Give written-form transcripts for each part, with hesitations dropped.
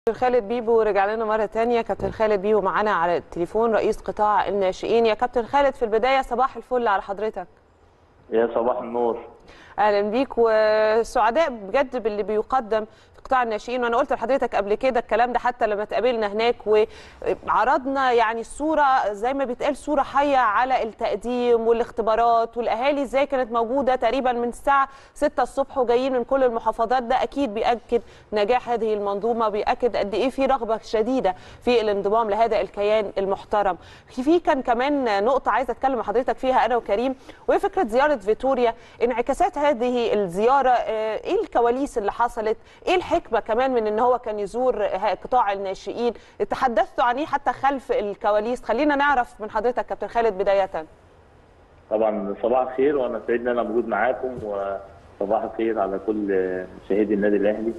خالد بيبو رجع لنا مرة تانية. كابتن خالد بيبو معانا على التليفون، رئيس قطاع الناشئين. يا كابتن خالد، في البداية صباح الفل على حضرتك. يا صباح النور. اهلا بيك، وسعداء بجد باللي بيقدم في قطاع الناشئين. وانا قلت لحضرتك قبل كده الكلام ده حتى لما اتقابلنا هناك، وعرضنا يعني الصوره زي ما بيتقال، صوره حيه على التقديم والاختبارات، والاهالي ازاي كانت موجوده تقريبا من الساعه 6 الصبح وجايين من كل المحافظات. ده اكيد بيأكد نجاح هذه المنظومه، بيأكد قد ايه في رغبه شديده في الانضمام لهذا الكيان المحترم. كان كمان نقطه عايزه اتكلم مع حضرتك فيها انا وكريم، وهي فكره زياره فيتوريا. انعكاسات هذه الزياره، ايه الكواليس اللي حصلت؟ ايه الحكمه كمان من ان هو كان يزور قطاع الناشئين؟ تحدثتوا عن ايه حتى خلف الكواليس؟ خلينا نعرف من حضرتك كابتن خالد بدايه. طبعا صباح الخير، وانا سعيد ان انا موجود معاكم، وصباح الخير على كل مشاهدي النادي الاهلي.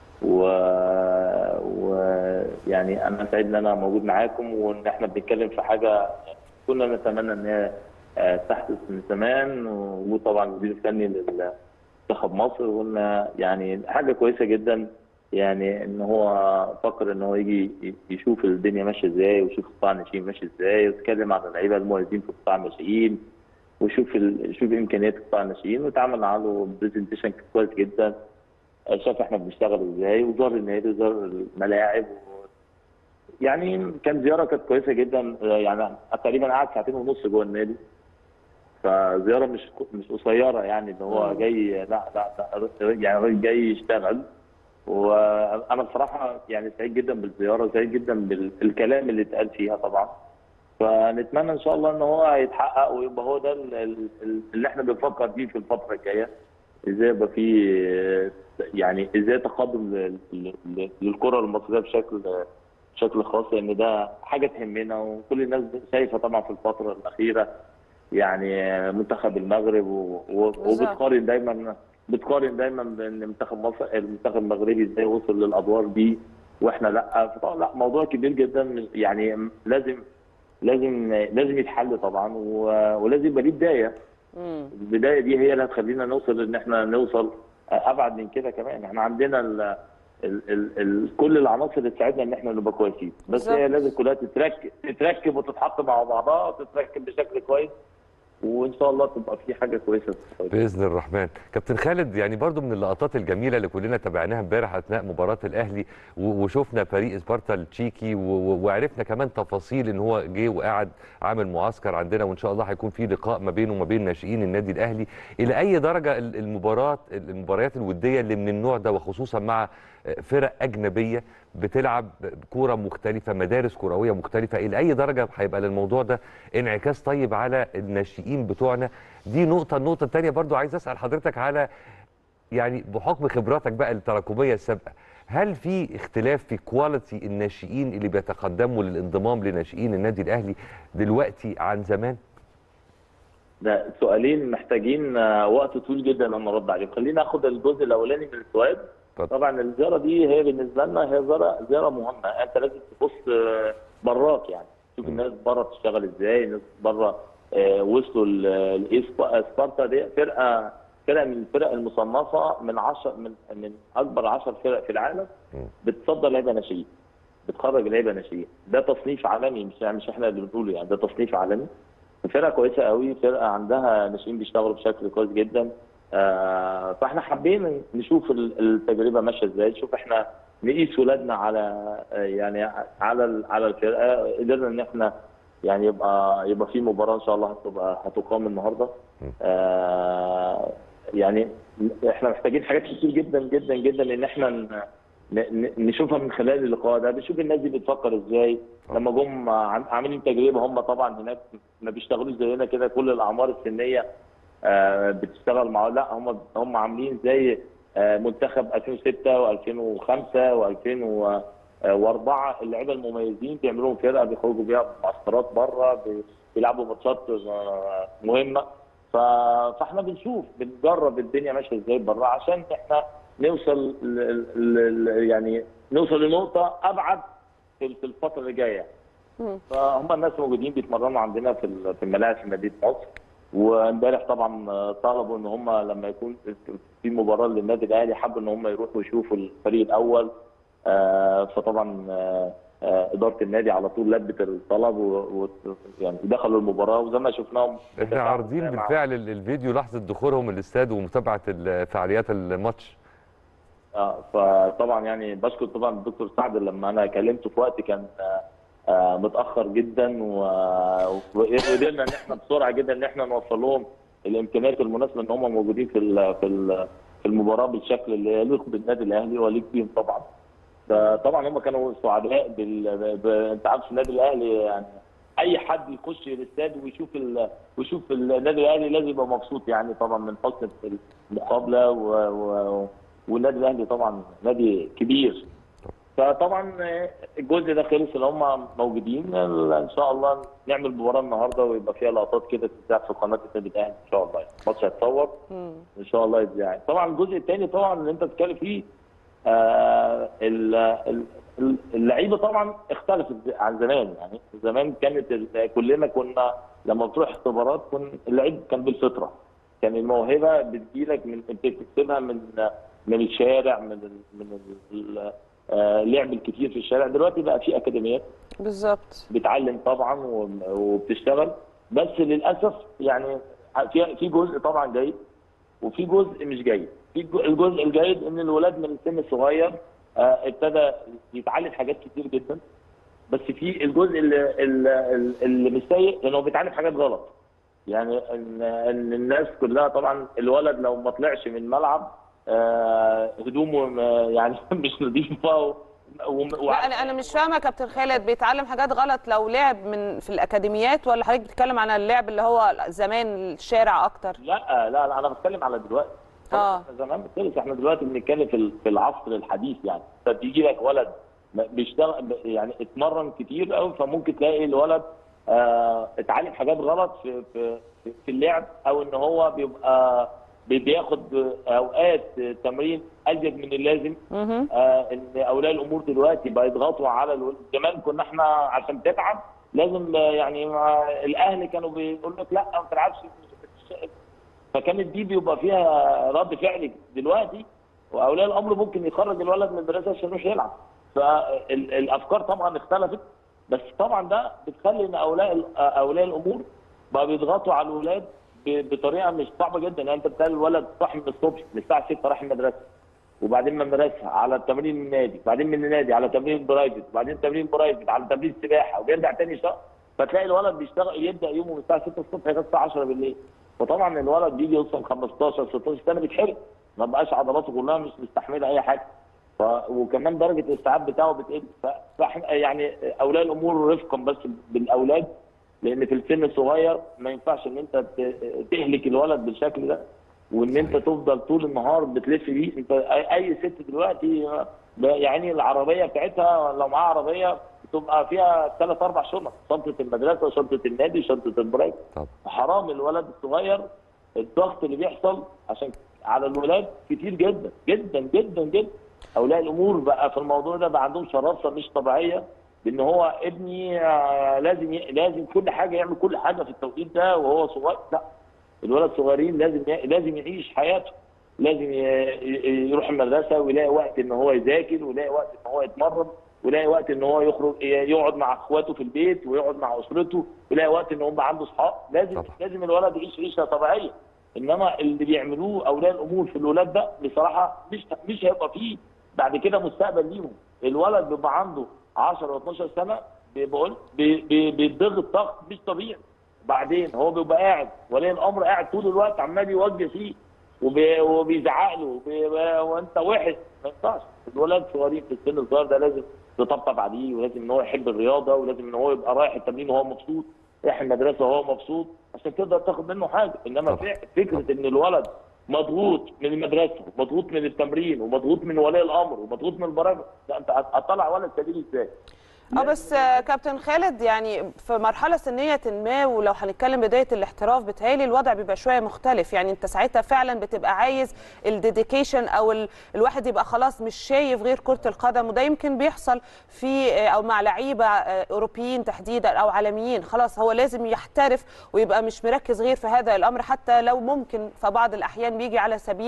يعني انا سعيد ان انا موجود معاكم، وان احنا بنتكلم في حاجه كنا نتمنى ان هي تحدث من زمان. وطبعا المدير الفني لمنتخب مصر، وقلنا يعني حاجه كويسه جدا، يعني ان هو فكر ان هو يجي يشوف الدنيا ماشيه ازاي، ويشوف قطاع الناشئين ماشي ازاي، ويتكلم عن اللعيبه المميزين في قطاع الناشئين، ويشوف يشوف امكانيات قطاع الناشئين، واتعمل معاه برزنتيشن كويس جدا. شاف احنا بنشتغل ازاي، وزار النادي وزار الملاعب. يعني كانت كويسه جدا، يعني تقريبا قعد ساعتين ونص جوه النادي. فزياره مش قصيره، يعني ان هو جاي، لا يعني راجل جاي يشتغل. وانا بصراحه يعني سعيد جدا بالزياره، وسعيد جدا بالكلام اللي اتقال فيها طبعا. فنتمنى ان شاء الله ان هو يتحقق، ويبقى هو ده اللي احنا بنفكر فيه في الفتره الجايه. ازاي يبقى فيه، يعني ازاي تقدم للكره المصريه بشكل خاص، لان ده حاجه تهمنا، وكل الناس شايفه طبعا في الفتره الاخيره يعني منتخب المغرب، بتقارن دايما بين منتخب مصر، المنتخب المغربي ازاي وصل للادوار دي واحنا لا. فطبعا لا، موضوع كبير جدا، يعني لازم يتحل طبعا، ولازم يبقى ليه بدايه. البدايه دي هي اللي هتخلينا نوصل، ان احنا نوصل ابعد من كده كمان. احنا عندنا كل العناصر اللي تساعدنا ان احنا نبقى كويسين، بس هي لازم كلها تتركب وتتحط مع بعضها، وتتركب بشكل كويس، وان شاء الله تبقى في حاجه كويسه باذن الرحمن. كابتن خالد، يعني برضو من اللقطات الجميله اللي كلنا تابعناها امبارح اثناء مباراه الاهلي، وشفنا فريق سبارتا التشيكي، وعرفنا كمان تفاصيل ان هو جه وقعد عامل معسكر عندنا، وان شاء الله هيكون في لقاء ما بينه وما بين ناشئين النادي الاهلي. الى اي درجه المباريات الوديه اللي من النوع ده، وخصوصا مع فرق اجنبيه بتلعب كوره مختلفه، مدارس كرويه مختلفه، الى اي درجه هيبقى للموضوع ده انعكاس طيب على الناشئين بتوعنا؟ دي نقطه. النقطه الثانيه برضو عايز اسال حضرتك على، يعني بحكم خبراتك بقى التراكميه السابقه، هل في اختلاف في كواليتي الناشئين اللي بيتقدموا للانضمام لناشئين النادي الاهلي دلوقتي عن زمان؟ ده سؤالين محتاجين وقت طويل جدا لما ارد عليهم. خلينا اخد الجزء الاولاني من السؤال. طبعا الزياره دي هي بالنسبه لنا هي زياره مهمه. انت لازم تبص براك، يعني تشوف الناس بره بتشتغل ازاي، الناس بره وصلوا سبارتا دي فرقه من الفرق المصنفه من اكبر 10 فرق في العالم، بتصدر لعيبه ناشئين، بتخرج لعيبه ناشئين. ده تصنيف عالمي، مش احنا اللي بنقوله، يعني ده تصنيف عالمي. فرقه كويسه قوي، فرقه عندها ناشئين بيشتغلوا بشكل كويس جدا. فاحنا حابين نشوف التجربه ماشيه ازاي، نشوف احنا نقيس ولادنا على يعني على الفرقه. قدرنا ان احنا يعني يبقى في مباراه ان شاء الله هتقام النهارده. يعني احنا محتاجين حاجات كتير جدا جدا جدا ان احنا نشوفها من خلال اللقاء ده. بنشوف الناس دي بتفكر ازاي لما جم عاملين تجربه. هم طبعا هناك ما بيشتغلوش زينا كده، كل الاعمار السنيه بتشتغل مع، لا هم عاملين زي منتخب 2006 و2005 و2004. اللعيبه المميزين بيعملوا لهم فرقه بيخرجوا بيها معسكرات بره، بيلعبوا ماتشات مهمه. فاحنا بنجرب الدنيا ماشيه ازاي بره، عشان احنا نوصل يعني نوصل لنقطه ابعد في الفتره اللي جايه. فهم الناس موجودين بيتمرنوا عندنا في الملاعب في مدينه مصر. وامبارح طبعا طلبوا ان هم لما يكون في مباراه للنادي الاهلي، حبوا ان هم يروحوا يشوفوا الفريق الاول فطبعا اداره النادي على طول لبت الطلب يعني دخلوا المباراه، وزي ما شفناهم احنا عارضين بالفعل الفيديو لحظه دخولهم الاستاد ومتابعه فعاليات الماتش. فطبعا يعني بشكر طبعا الدكتور سعد لما انا كلمته في وقت كان متاخر جدا، وقدرنا ان احنا بسرعه جدا ان احنا نوصل لهم الامكانيات المناسبه ان هم موجودين في المباراه بالشكل اللي يليق بالنادي الاهلي ويليق بيهم طبعا. فطبعا هم كانوا سعداء انت عارف النادي الاهلي يعني اي حد يخش الاستاد ويشوف النادي الاهلي لازم يبقى مبسوط يعني طبعا من حسن المقابله والنادي الاهلي طبعا نادي كبير. فطبعا الجزء ده خلص اللي هم موجودين، ان شاء الله نعمل مباراه النهارده ويبقى فيها لقطات كده تتذاع في قناه النادي الاهلي ان شاء الله. الماتش هيتصور ان شاء الله يتذاع. طبعا الجزء الثاني طبعا اللي انت بتتكلم فيه اللعيبه طبعا اختلفت عن زمان. يعني زمان كانت كلنا كنا لما بتروح اختبارات اللعيب كان بالفطره، كان الموهبه بتجيلك من بتكتسبها من الشارع، من اللعب الكتير في الشارع. دلوقتي بقى في اكاديميات بالظبط بتعلم طبعا وبتشتغل، بس للاسف يعني في جزء طبعا جيد وفي جزء مش جيد. في الجزء الجيد ان الولاد من السن الصغير ابتدى يتعلم حاجات كتير جدا، بس في الجزء اللي مش سيء لانه بيتعلم حاجات غلط. يعني ان الناس كلها طبعا الولد لو ما طلعش من الملعب هدومه يعني مش نظيفه لا انا مش فاهمه يا كابتن خالد، بيتعلم حاجات غلط لو لعب في الاكاديميات ولا حضرتك بتتكلم عن اللعب اللي هو زمان الشارع اكتر؟ لا انا بتكلم على دلوقتي. زمان بتخلص، احنا دلوقتي بنتكلم في العصر الحديث. يعني بيجي لك ولد بيشتغل يعني اتمرن كتير قوي، فممكن تلاقي الولد اتعلم حاجات غلط في اللعب، او ان هو بيبقى بياخد اوقات تمرين ازيد من اللازم. ان اولياء الامور دلوقتي بقى يضغطوا على زمان كنا احنا عشان تتعب لازم يعني الاهل كانوا بيقولوا لك لا ما تلعبش، فكانت دي بيبقى فيها رد فعل. دلوقتي واولياء الامر ممكن يخرج الولد من المدرسه عشان يروح يلعب. فالافكار طبعا اختلفت، بس طبعا ده بتخلي ان اولياء الامور بقى بيضغطوا على الولاد بطريقه مش صعبه جدا. يعني انت بتلاقي الولد صاحي من الصبح من الساعه 6 رايح المدرسه، وبعدين من المدرسه على التمرين النادي، بعدين من النادي على تمرين برايفت، بعدين تمرين برايفت على تمرين سباحه، وبيرجع تاني شهر. فتلاقي الولد بيشتغل يبدا يومه من الساعه 6 الصبح لغايه الساعه 10 بالليل. فطبعا الولد بيجي يوصل 15 16 سنه بيتحرق، ما بقاش عضلاته كلها مش مستحمله اي حاجه. وكمان درجه الاستيعاب بتاعه بتقل. فاحنا يعني اولياء الامور رفقا بس بالاولاد، لان في السن الصغير ما ينفعش ان انت تهلك الولد بالشكل ده، وان انت تفضل طول النهار بتلف بيه. انت اي ست دلوقتي يعني العربيه بتاعتها لو معاها عربيه بتبقى فيها 3 4 شنط، شنطه المدرسه وشنطه النادي وشنطه البرايك. حرام الولد الصغير الضغط اللي بيحصل عشان على الولاد كتير جدا جدا جدا جدا. اولياء الامور بقى في الموضوع ده بقى عندهم شراسه مش طبيعيه، بان هو ابني لازم كل حاجه يعمل كل حاجه في التوقيت ده وهو صغير. لا، الولد الصغيرين لازم يعيش حياته، لازم يروح المدرسه ويلاقي وقت ان هو يذاكر، ويلاقي وقت ان هو يتمرن، ويلاقي وقت ان هو يخرج يقعد مع اخواته في البيت ويقعد مع اسرته، ويلاقي وقت ان هو يبقى عنده اصحاب. لازم الولد يعيش عيشه طبيعيه. انما اللي بيعملوه اولياء الامور في الولاد ده بصراحه مش هيبقى فيه بعد كده مستقبل ليهم. الولد بيبقى عنده 10 و12 سنه بيضغط ضغط مش طبيعي. بعدين هو بيبقى قاعد، ولي الامر قاعد طول الوقت عمال يوجه فيه وبيزعق له وانت وحش. ما ينفعش. الولاد صغيرين في السن الصغير ده لازم تطبطب عليه، ولازم ان هو يحب الرياضه، ولازم ان هو يبقى رايح التمرين وهو مبسوط، رايح المدرسه وهو مبسوط عشان تقدر تاخد منه حاجه. انما فكره ان الولد مضغوط من المدرسه ومضغوط من التمرين ومضغوط من ولي الامر ومضغوط من البرامج، لا انت هتطلع ولد سليم ازاي؟ بس كابتن خالد يعني في مرحله سنيه ما، ولو هنتكلم بدايه الاحتراف بتهيألي الوضع بيبقى شويه مختلف. يعني انت ساعتها فعلا بتبقى عايز الديديكيشن، او الواحد يبقى خلاص مش شايف غير كره القدم. وده يمكن بيحصل في او مع لعيبه اوروبيين تحديدا او عالميين، خلاص هو لازم يحترف ويبقى مش مركز غير في هذا الامر، حتى لو ممكن في بعض الاحيان بيجي على سبيل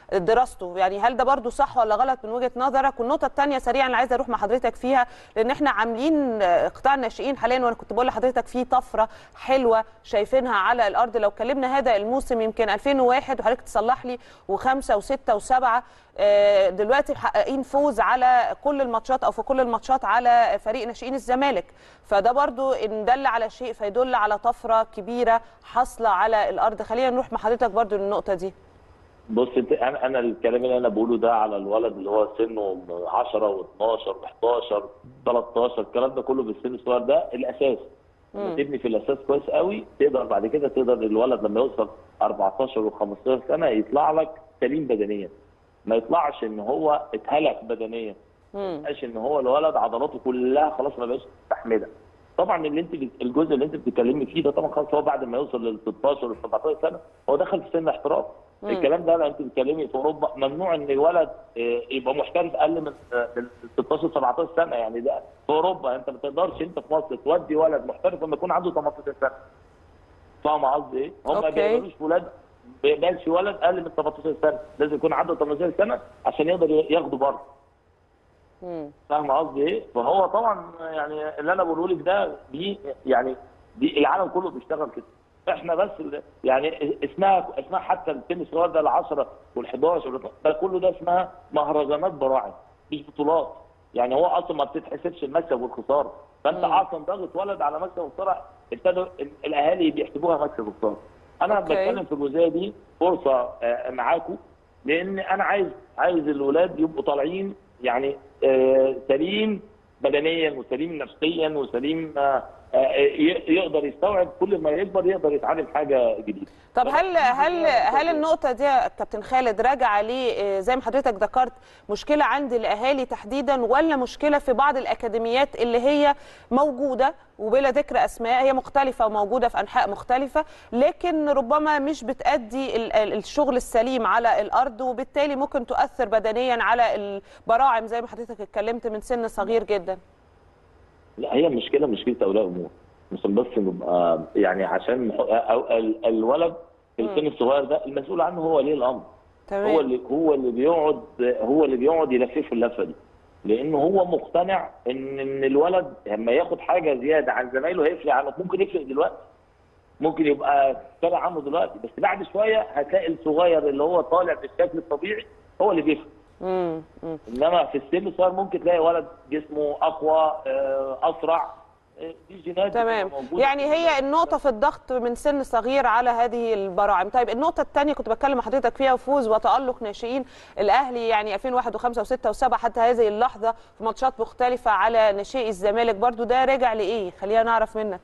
دراسته، يعني هل ده برضو صح ولا غلط من وجهة نظرك؟ والنقطة الثانية سريعا اللي عايزة اروح مع حضرتك فيها، لان احنا عاملين قطاع الناشئين حاليا، وانا كنت بقول لحضرتك في طفرة حلوة شايفينها على الارض. لو كلمنا هذا الموسم يمكن 2001 وحضرتك تصلح لي و5 و6 و7، دلوقتي محققين فوز على كل الماتشات او في كل الماتشات على فريق ناشئين الزمالك، فده برضو ان دل على شيء فيدل على طفرة كبيرة حاصلة على الارض. خلينا نروح مع حضرتك برضو للنقطة دي. بص انا الكلام اللي انا بقوله ده على الولد اللي هو سنه 10 و12 و11 13، الكلام ده كله بالسن الصغير ده الاساس. لما تبني في الاساس كويس قوي تقدر بعد كده الولد لما يوصل 14 و15 سنه يطلع لك سليم بدنيا، ما يطلعش ان هو اتهلك بدنيا، ما يبقاش ان هو الولد عضلاته كلها خلاص ما بقاش مستحمله. طبعا الجزء اللي انت بتتكلمي فيه ده طبعا خلاص هو بعد ما يوصل لل 16 و 17 سنه هو دخل في سن الاحتراف. الكلام ده انت بتتكلمي في اوروبا ممنوع ان الولد يبقى محترف اقل من 16 17 سنه، يعني ده في اوروبا. انت ما تقدرش انت في مصر تودي ولد محترف لما يكون عنده 18 سنه. فاهم قصدي ايه؟ هم ما بيقبلوش ولاد، ما بيقبلش ولد اقل من 18 سنه، لازم يكون عنده 18 سنه عشان يقدر ياخده بره. فاهم قصدي ايه؟ فهو طبعا يعني اللي انا بقوله لك ده دي العالم كله بيشتغل كده. احنا بس يعني اسمها حتى السن الصغير ده ال10 وال11 ده كله ده اسمها مهرجانات براعم مش بطولات. يعني هو اصلا ما بتتحسبش المكسب والخساره، فانت اصلا ضاغط ولد على مكسب وخساره، ابتدوا الاهالي بيحسبوها مكسب وخساره. انا بتكلم في الجزئيه دي فرصه معاكم، لان انا عايز الولاد يبقوا طالعين يعني سليم بدنيا وسليم نفسيا وسليم يقدر يستوعب كل ما يكبر يقدر يتعلم حاجه جديده. طب هل النقطه دي يا كابتن خالد راجعه ليه زي ما حضرتك ذكرت مشكله عند الاهالي تحديدا، ولا مشكله في بعض الاكاديميات اللي هي موجوده وبلا ذكر اسماء، هي مختلفه وموجوده في انحاء مختلفه لكن ربما مش بتأدي الشغل السليم على الارض، وبالتالي ممكن تؤثر بدنيا على البراعم زي ما حضرتك اتكلمت من سن صغير جدا؟ لا، هي مشكله اولياء امور، مش بس نبقى يعني عشان الولد في السن الصغير ده المسؤول عنه هو ولي الامر. تمام. هو اللي بيقعد يلفف اللفه دي، لانه هو مقتنع ان الولد لما ياخد حاجه زياده عن زمايله هيفرق عنه. ممكن يفرق دلوقتي، ممكن يبقى فرق عنه دلوقتي، بس بعد شويه هتلاقي الصغير اللي هو طالع بالشكل الطبيعي هو اللي بيفرق. انما في السن الصغير ممكن تلاقي ولد جسمه اقوى اسرع، دي جينات. تمام، يعني هي النقطة في الضغط من سن صغير على هذه البراعم. طيب النقطة الثانية كنت بتكلم مع حضرتك فيها فوز وتألق ناشئين الأهلي يعني 2001 و5 و6 و7 حتى هذه اللحظة في ماتشات مختلفة على ناشئي الزمالك، برضو ده راجع لإيه؟ خلينا نعرف منك.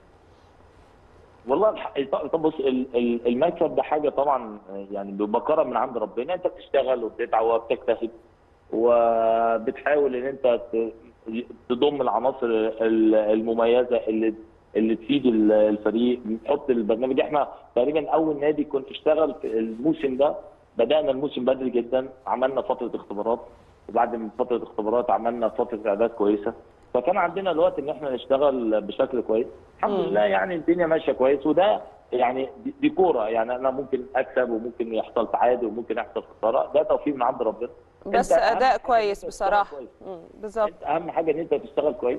والله طب بص، المكسب ده حاجة طبعا يعني بكرم من عند ربنا. انت بتشتغل وبتتعب وبتجتهد وبتحاول ان انت تضم العناصر المميزه اللي تفيد الفريق، نحط البرنامج. احنا تقريبا اول نادي كنت اشتغل في الموسم ده، بدانا الموسم بدري جدا، عملنا فتره اختبارات، وبعد من فتره الاختبارات عملنا فتره اعداد كويسه، فكان عندنا الوقت ان احنا نشتغل بشكل كويس. الحمد لله يعني الدنيا ماشيه كويس، وده يعني دي كوره، يعني انا ممكن اكسب وممكن يحصل تعادل وممكن يحصل خساره، ده توفيق من عند ربنا. بس اداء كويس بصراحه. بالظبط، اهم حاجه ان انت تشتغل كويس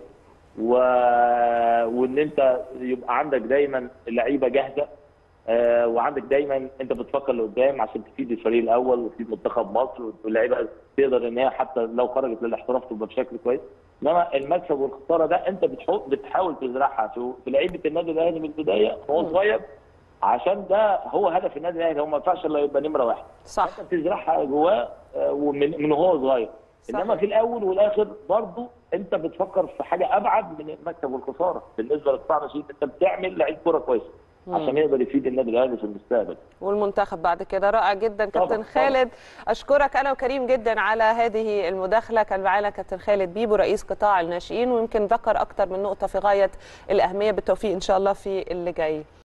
وان انت يبقى عندك دايما اللعيبه جاهزه، وعندك دايما انت بتفكر لقدام عشان تفيد الفريق الاول وتفيد منتخب مصر، واللعيبه تقدر ان هي حتى لو خرجت للاحتراف تبقى بشكل كويس. انما المكسب والخساره ده انت بتحاول تزرعها في لعيبه النادي الاهلي من البدايه وهو صغير، عشان ده هو هدف النادي الاهلي. هو ما ينفعش الا يبقى نمره واحد، صح، انت بتزرعها جواه ومن هو صغير. صح. انما في الاول والاخر برضه انت بتفكر في حاجه ابعد من المكسب والخساره. بالنسبه لقطاع الناشئين انت بتعمل لعيب كوره كويس عشان يقدر يفيد النادي الاهلي في المستقبل والمنتخب بعد كده. رائع جدا كابتن خالد، اشكرك انا وكريم جدا على هذه المداخله. كان معانا كابتن خالد بيبو رئيس قطاع الناشئين، ويمكن ذكر اكثر من نقطه في غايه الاهميه. بالتوفيق ان شاء الله في اللي جاي.